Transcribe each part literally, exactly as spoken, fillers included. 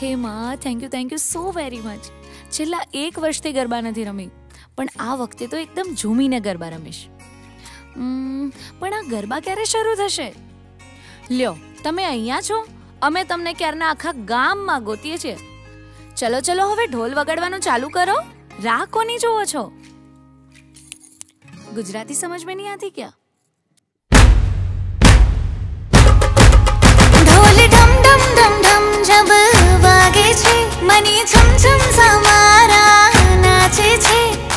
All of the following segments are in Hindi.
હે માં, thank you thank you so very much. છેલ્લા એક વર્ષથી ગરબા નથી રમી, પણ આ વખતે તો એકદમ ઝૂમીને ગરબા રમીશ. પણ આ ગરબા ક્યારે શરૂ થશે? લ્યો, તમે અહીંયા છો, અમે તમને ક્યારના આખા ગામમાં ગોતીએ છીએ. ચલો ચલો હવે ઢોલ વગાડવાનું ચાલુ કરો. રાહ કોની જોવો છો? गुजराती समझ में नहीं आती क्या? ढोल ढम ढम ढम ढम जब वागे छे, मनी छम छम समारा नाचे छे.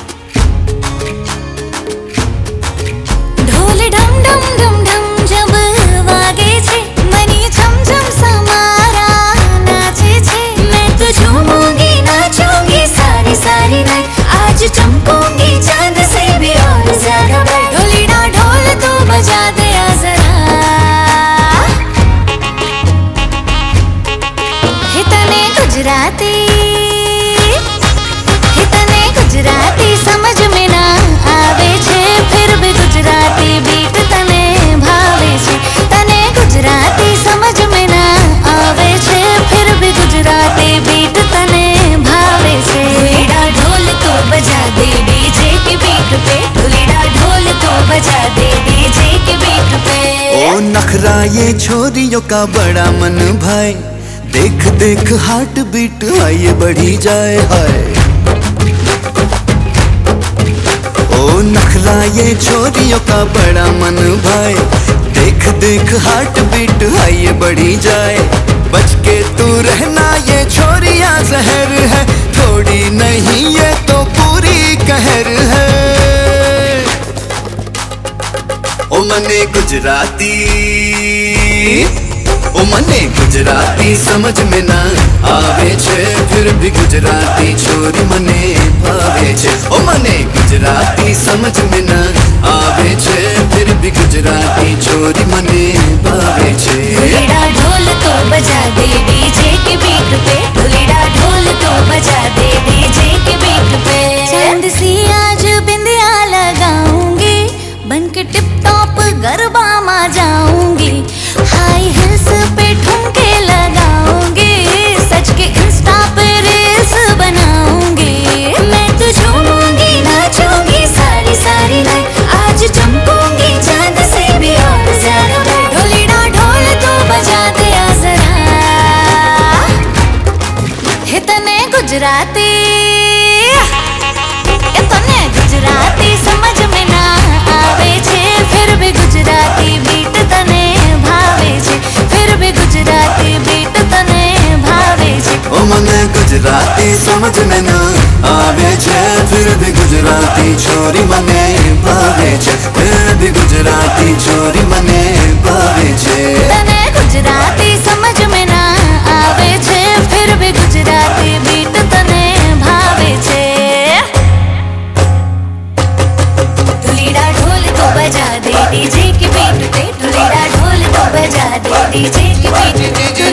ढोल ढम ढम ढम ढम जब वागे छे, मनी छम छम समारा नाचे छे. मैं तो झूमूंगी नाचूंगी सारी सारी नाइट, आज चमकूंगी चांद से भी और ज्यादा ब्राइट. ढोलीडा ढोल तो बजा दे आ जरा, हितने गुजराती हितने गुजराती समझ में ना आवे छे, फिर भी गुजराती बीट तने भावे छे. तने गुजराती समझ में ना आवे छे, फिर भी गुजराती बीट तने भावे छे. ढोलीडा ढोल तो बजा दे डीजे के बीट पे, ढोलीडा ढोल तो बजा दे डीजे के बीट पे. ओ नखरा ये छोरियों का बड़ा मन भाई, देख देख हार्ट बीट आइए बढ़ी जाए हाय. ओ नखरा ये छोरियों का बड़ा मन भाई, देख देख हार्ट बीट आइए बढ़ी जाए. बच के तू रहना ये छोरिया जहर है, थोड़ी नहीं ये तो पूरी कहर है. ओ मने गुजराती ओ मने गुजराती समझ में ना आवे छे, फिर भी गुजराती छोरी मने भावे छे. ओ मने गुजराती समझ में ना आवे छे, फिर भी गुजराती छोरी मने भावे छे. ढोलीडा ढोल तो बजा दे डीजे के बीट पे, ढोलीडा ढोल तो बजा दे डीजे के बीट पे. चांद सी आज बिंदिया लगाऊंगी, बन के टिप टॉप गरबा मा जाऊंगी. हाई हिल्स पे ठुमके लगाऊंगी, सच के इंस्टा पे रील्स बनाऊंगी. मैं तो झूमूंगी नाचूंगी सारी सारी नाइट, आज चमकूंगी चांद से भी और ज्यादा ब्राइट. ढोलीडा ढोल तो बजा दे आ जरा, हितने गुजराती इतने गुजराती समझ में ना आवे छे, फिर भी गुजराती बीट तने भावे छे, फिर भी गुजराती बीट तने भावे छे. ओ मने गुजराती समझ में ना आवे छे, फिर भी गुजराती छोरी मने भावे छे, फिर भी गुजराती छोरी मने भावे छे. तने गुजराती समझ में ना आवे छे, फिर भी गुजराती बीट तने भावे छे. ढोलीडा ढोल तो बजा दे डीजे की बीट पे, ढोलीडा ढोल तो बजा दे डीजे की बीट पे.